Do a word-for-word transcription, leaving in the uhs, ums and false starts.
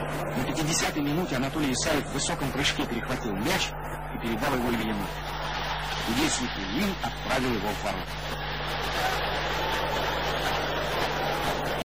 На пятидесятой минуте Анатолий Исаев в высоком прыжке перехватил мяч и передал его Ильину. И действует Ильин отправил его в ворота.